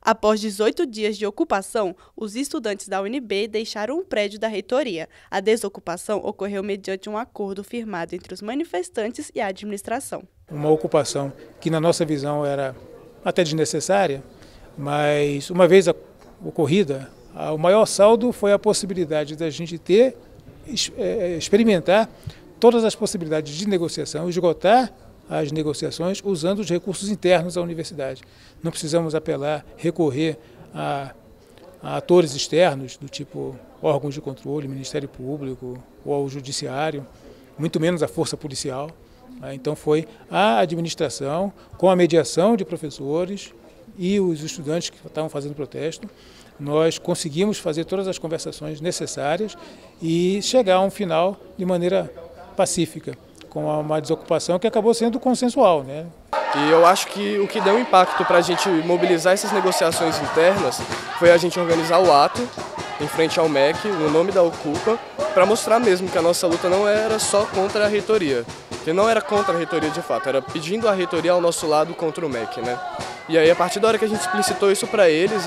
Após 18 dias de ocupação, os estudantes da UNB deixaram o prédio da reitoria. A desocupação ocorreu mediante um acordo firmado entre os manifestantes e a administração. Uma ocupação que, na nossa visão, era até desnecessária, mas uma vez ocorrida, o maior saldo foi a possibilidade da gente experimentar todas as possibilidades de negociação, esgotar as negociações usando os recursos internos da universidade. Não precisamos recorrer a atores externos, do tipo órgãos de controle, Ministério Público ou ao Judiciário, muito menos a força policial. Então foi a administração, com a mediação de professores e os estudantes que estavam fazendo protesto, nós conseguimos fazer todas as conversações necessárias e chegar a um final de maneira pacífica, com uma desocupação que acabou sendo consensual, né? E eu acho que o que deu impacto para a gente mobilizar essas negociações internas foi a gente organizar o ato em frente ao MEC, no nome da Ocupa, para mostrar mesmo que a nossa luta não era só contra a reitoria, que não era contra a reitoria de fato, era pedindo a reitoria ao nosso lado contra o MEC, né? E aí, a partir da hora que a gente explicitou isso para eles,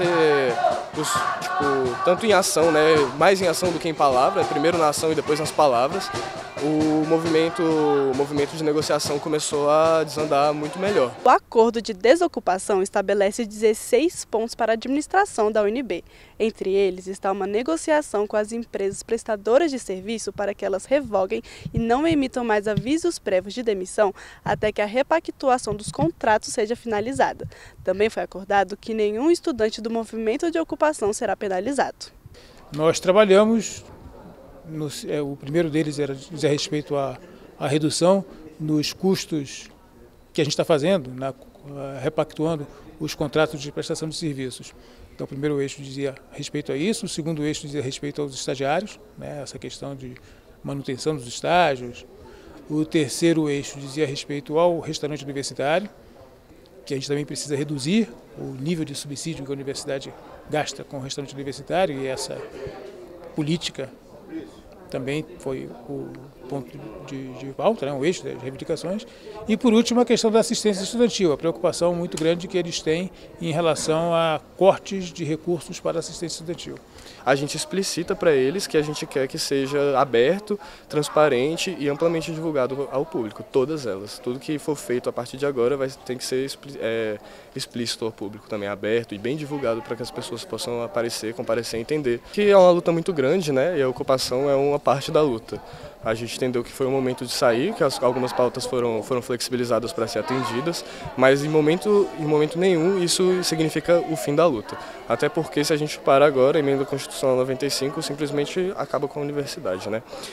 tanto em ação, né, mais em ação do que em palavra, primeiro na ação e depois nas palavras, o movimento de negociação começou a desandar muito melhor. O acordo de desocupação estabelece 16 pontos para a administração da UNB. Entre eles está uma negociação com as empresas prestadoras de serviço para que elas revoguem e não emitam mais avisos prévios de demissão até que a repactuação dos contratos seja finalizada. Também foi acordado que nenhum estudante do movimento de ocupação será penalizado. Nós trabalhamos. O primeiro deles diz a respeito à redução nos custos que a gente está fazendo, repactuando os contratos de prestação de serviços. Então, o primeiro eixo dizia respeito a isso, o segundo eixo dizia respeito aos estagiários, né, essa questão de manutenção dos estágios. O terceiro eixo dizia respeito ao restaurante universitário, que a gente também precisa reduzir o nível de subsídio que a universidade gasta com o restaurante universitário, e essa política também foi o ponto de pauta, né, um eixo das reivindicações. E, por último, a questão da assistência estudantil, a preocupação muito grande que eles têm em relação a cortes de recursos para a assistência estudantil. A gente explicita para eles que a gente quer que seja aberto, transparente e amplamente divulgado ao público, todas elas. Tudo que for feito a partir de agora tem que ser explícito ao público também, aberto e bem divulgado para que as pessoas possam comparecer e entender que é uma luta muito grande, né? E a ocupação é uma parte da luta. A gente entendeu que foi o momento de sair, que algumas pautas foram flexibilizadas para ser atendidas, mas em momento nenhum isso significa o fim da luta. Até porque se a gente parar agora, a emenda constitucional 95 simplesmente acaba com a universidade, né?